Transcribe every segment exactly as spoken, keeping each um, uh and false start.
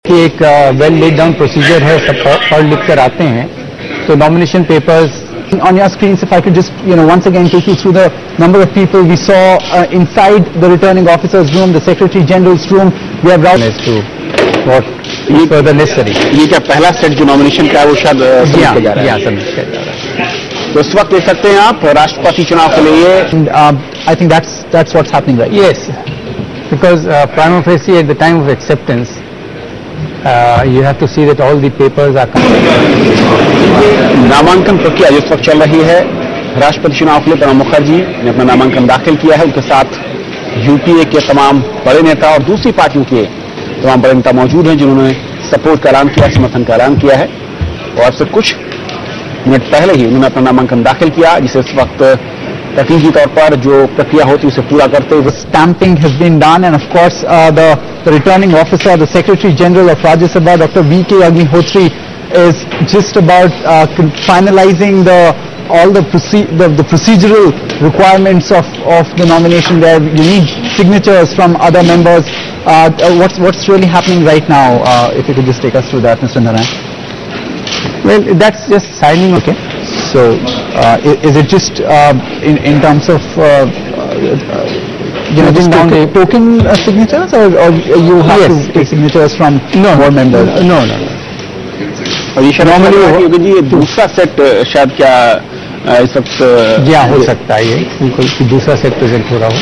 कि एक well laid down procedure है, सब पढ़ लिख कर आते हैं, तो nomination papers on your screens. If I could just, you know, once again take you through the number of people we saw uh, inside the returning officer's room, the Secretary General's room. We have as to what is further necessary. ये क्या पहला set जो nomination का है वो शायद submit किया जा रहा है? सबमिट किया जा रहा है। तो इस वक्त देख सकते हैं आप राष्ट्रपति चुनाव के लिए। And, um, I think that's that's what's happening right now. Yes, because uh, prima facie at the time of acceptance, uh, you have to see that all the papers are. नामांकन प्रक्रिया जिस वक्त चल रही है, राष्ट्रपति चुनाव के लिए प्रणब मुखर्जी ने अपना नामांकन दाखिल किया है। उनके साथ यूपीए के तमाम बड़े नेता और दूसरी पार्टियों के तमाम बड़े नेता मौजूद हैं जिन्होंने सपोर्ट का ऐलान किया, समर्थन का ऐलान किया है। और सिर्फ कुछ मिनट पहले ही उन्होंने अपना नामांकन दाखिल किया, जिसे इस वक्त तकनीकी तौर पर जो प्रक्रिया होती है उसे पूरा करते हुए stamping has been done, and of course uh, the, the returning officer, the Secretary General of Rajya Sabha, Doctor V K Agnihotri, is just about uh, finalizing the all the, the the procedural requirements of of the nomination. Where you need signatures from other members. Uh, what's what's really happening right now? Uh, if you could just take us through that, Mister Narayan. Well, that's just signing. Okay. So, uh, is, is it just uh, in in terms of uh, uh, you know just token, token uh, signatures, or, or you have yes, to take signatures from no, more members? No, no, no. और ये normally जी ये दूसरा set शायद क्या इस वक्त जी हाँ हो सकता है, ये बिल्कुल कि दूसरा सेट प्रेजेंट हो रहा हो।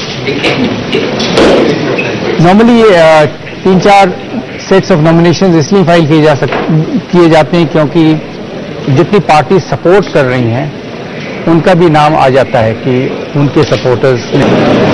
नॉर्मली ये तीन चार सेट्स ऑफ नॉमिनेशंस इसलिए फाइल किए जा सक किए जाते हैं क्योंकि जितनी पार्टी सपोर्ट कर रही हैं उनका भी नाम आ जाता है कि उनके सपोर्टर्स ने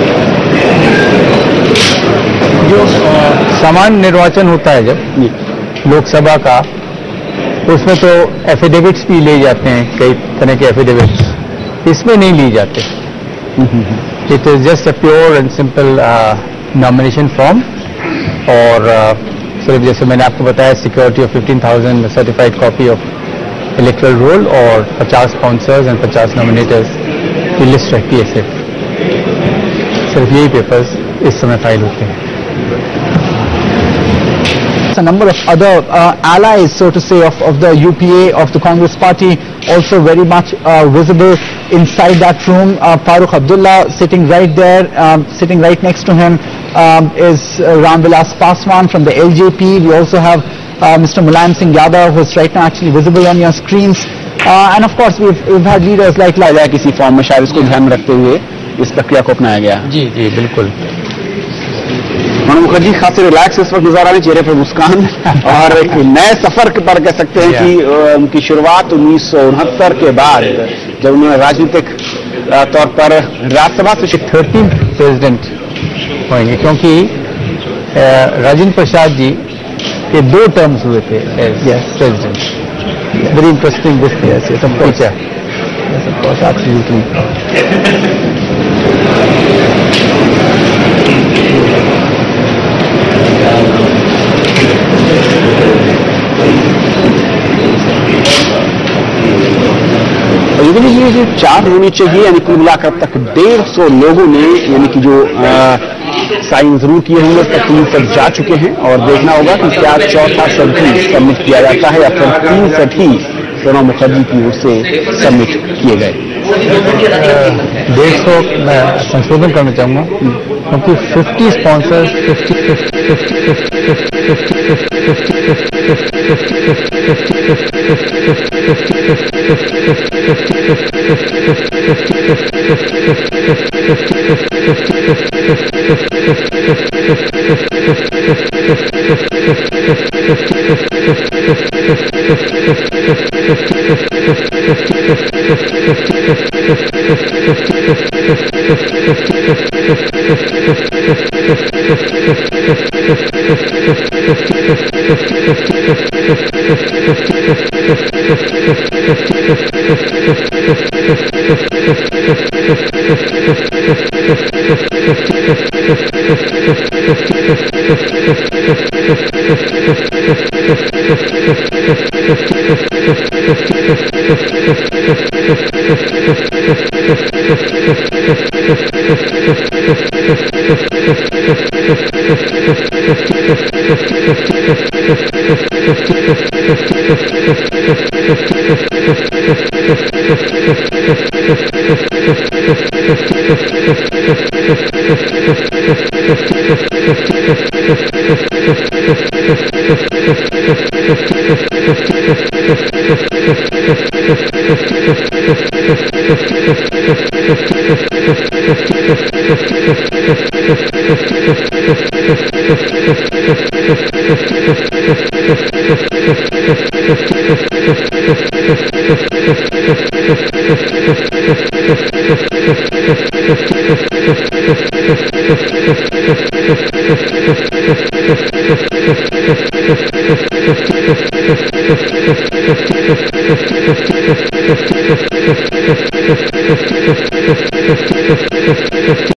जो सामान्य निर्वाचन होता है जब लोकसभा का, उसमें तो एफिडेविट्स भी ले जाते हैं, कई तरह के एफिडेविट्स, इसमें नहीं ली जाते। It is just a pure and simple nomination form, और uh, सिर्फ जैसे मैंने आपको बताया security of fifteen thousand certified copy of electoral roll और पचास स्पॉन्सर्स एंड पचास नॉमिनेटर्स की लिस्ट रहती है। सिर्फ सिर्फ यही पेपर्स इस समय फाइल होते हैं। A number of other uh, allies, so to say, of, of the U P A, of the Congress party, also very much uh, visible inside that room. Uh, Farooq Abdullah sitting right there, um, sitting right next to him um, is uh, Ram Vilas Paswan from the L J P. We also have uh, Mister Mulayam Singh Yadav, who is right now actually visible on your screens. Uh, and of course, we've, we've had leaders like लाया किसी form में शायद इसको ध्यान में रखते हुए इस प्रक्रिया को अपनाया गया। जी जी बिल्कुल। प्रणब मुखर्जी खासे रिलैक्स इस वक्त नजर आ रहे, चेहरे पर मुस्कान, और एक नए सफर पर कह सकते हैं कि उनकी शुरुआत उन्नीस सौ उनहत्तर के बाद जब उन्होंने राजनीतिक तौर पर राज्यसभा से थर्टीन प्रेसिडेंट होंगे, क्योंकि राजेंद्र प्रसाद जी के दो टर्म्स हुए थे as president. Very interesting this ये जो चार होनी चाहिए, यानी कुल मिलाकर अब तक डेढ़ सौ लोगों ने यानी कि जो साइन जरूर किए होंगे, उस तक तीन सेट जा चुके हैं, और देखना होगा कि क्या चौथा सेट भी सबमिट किया जाता है या फिर तीन सेट ही प्रणब मुखर्जी की ओर से सबमिट किए गए। डेढ़ सौ मैं संशोधन करना चाहूंगा क्योंकि fifty sponsors fifty fifty fifty fifty Thank you.